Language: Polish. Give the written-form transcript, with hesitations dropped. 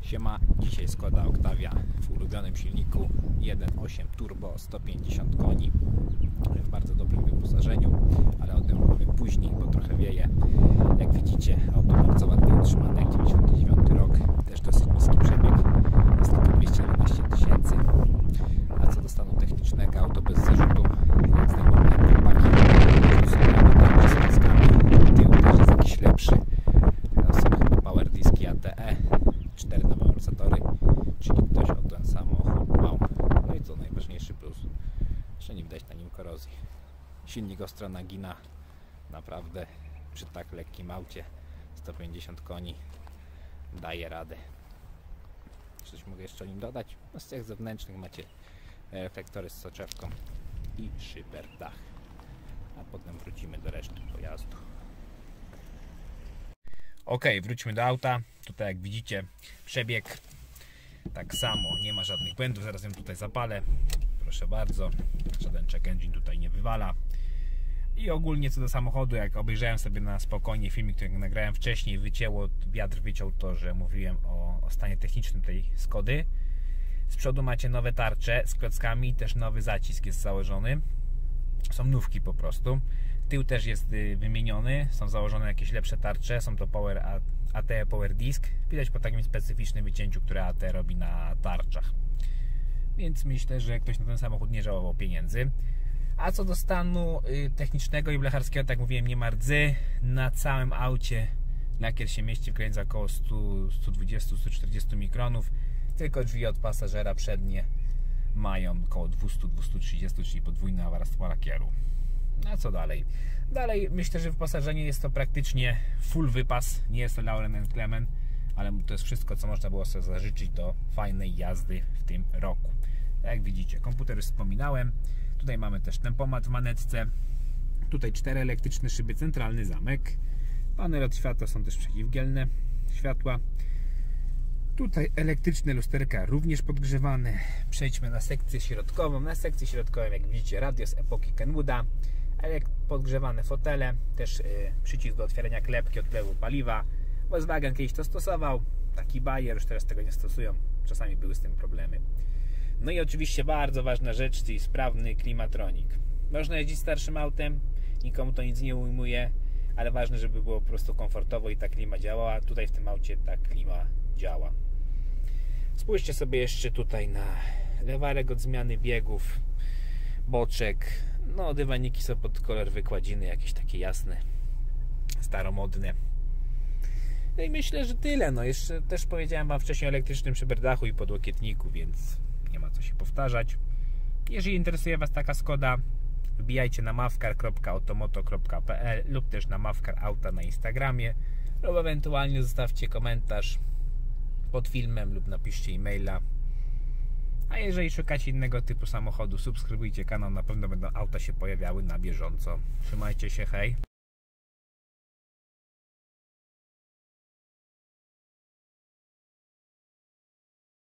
Siema, dzisiaj Skoda Octavia w ulubionym silniku 1.8 turbo, 150 koni, w bardzo dobrym wyposażeniu, ale o tym powiem później, bo trochę wieje. Jak widzicie, auto bardzo ładnie utrzymane, 99 rok, też dosyć niski przebieg, jest tylko 211 tysięcy. A co do stanu technicznego, auto bez zarzutu, jak zdejmowałem chłopaki, także z klaskami, tył też jest jakiś lepszy. Są chyba power diski ATE, 4 nowe amortyzatory, czyli ktoś o ten samochód dbał. No i co najważniejszy plus, że nie widać na nim korozji. Silnik ostro nagina, naprawdę przy tak lekkim aucie, 150 koni, daje radę. Coś mogę jeszcze o nim dodać? No z tych zewnętrznych macie reflektory z soczewką i szyber dach. A potem wrócimy do reszty pojazdu. Ok, wróćmy do auta. Tutaj jak widzicie przebieg tak samo, nie ma żadnych błędów. Zaraz ją tutaj zapalę. Proszę bardzo, żaden check engine tutaj nie wywala. I ogólnie co do samochodu, jak obejrzałem sobie na spokojnie filmik, który nagrałem wcześniej, wiatr wyciął to, że mówiłem o stanie technicznym tej Skody. Z przodu macie nowe tarcze z klockami, też nowy zacisk jest założony. Są nówki po prostu. Tył też jest wymieniony, są założone jakieś lepsze tarcze, są to AT Power Disc. Widać po takim specyficznym wycięciu, które AT robi na tarczach. Więc myślę, że ktoś na ten samochód nie żałował pieniędzy. A co do stanu technicznego i blecharskiego, tak mówiłem, nie ma rdzy. Na całym aucie lakier się mieści w granicach około 120-140 mikronów. Tylko drzwi od pasażera przednie mają około 200-230, czyli podwójne warstwo lakieru. A co dalej? Dalej myślę, że wyposażenie jest to praktycznie full wypas. Nie jest to Lauren & Clement, ale to jest wszystko, co można było sobie zażyczyć do fajnej jazdy w tym roku. Jak widzicie, komputer już wspominałem. Tutaj mamy też tempomat w manetce. Tutaj 4 elektryczne szyby, centralny zamek. Panele od światła są też przeciwgielne światła. Tutaj elektryczne lusterka również podgrzewane. Przejdźmy na sekcję środkową. Na sekcji środkowej, jak widzicie, radio z epoki Kenwooda, podgrzewane fotele, też przycisk do otwierania klepki od wlewu paliwa. Volkswagen kiedyś to stosował, taki Bayer, już teraz tego nie stosują, czasami były z tym problemy. No i oczywiście bardzo ważna rzecz, czyli sprawny klimatronik. Można jeździć starszym autem, nikomu to nic nie ujmuje, ale ważne, żeby było po prostu komfortowo i ta klima działała. Tutaj w tym aucie ta klima działa. Spójrzcie sobie jeszcze tutaj na lewarek od zmiany biegów, boczek. No, dywaniki są pod kolor wykładziny, jakieś takie jasne, staromodne. No i myślę, że tyle. No, jeszcze też powiedziałem wam wcześniej o elektrycznym szyberdachu i podłokietniku, więc nie ma co się powtarzać. Jeżeli interesuje was taka Skoda, wbijajcie na mavcar.automoto.pl lub też na Mavcar Auta na Instagramie, lub ewentualnie zostawcie komentarz pod filmem lub napiszcie e-maila. A jeżeli szukacie innego typu samochodu, subskrybujcie kanał, na pewno będą auta się pojawiały na bieżąco. Trzymajcie się, hej!